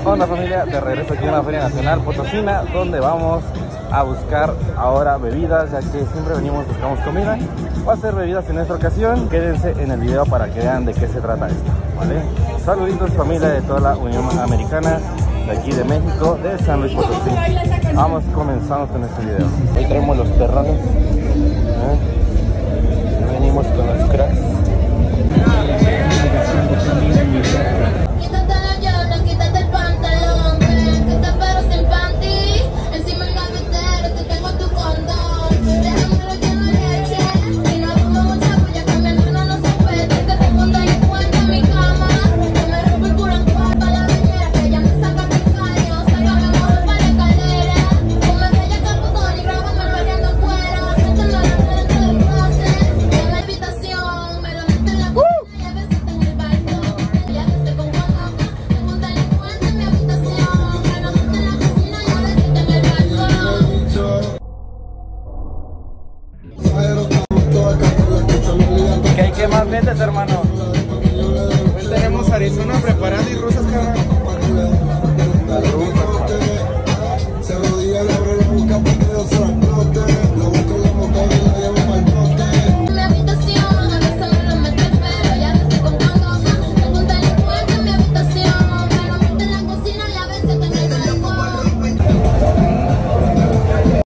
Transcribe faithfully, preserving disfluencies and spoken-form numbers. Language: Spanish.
Hola familia, de regreso aquí en la Feria Nacional Potosina, donde vamos a buscar ahora bebidas, ya que siempre venimos, buscamos comida. Voy a hacer bebidas en esta ocasión. Quédense en el video para que vean de qué se trata esto, ¿vale? Saluditos familia de toda la Unión Americana, de aquí de México, de San Luis Potosí. Vamos, comenzamos con este video. Hoy traemos los terrones, ¿eh? Venimos con los cracks. ¿Qué más vendes, hermano? Hoy tenemos Arizona preparada y rosas, cabrón.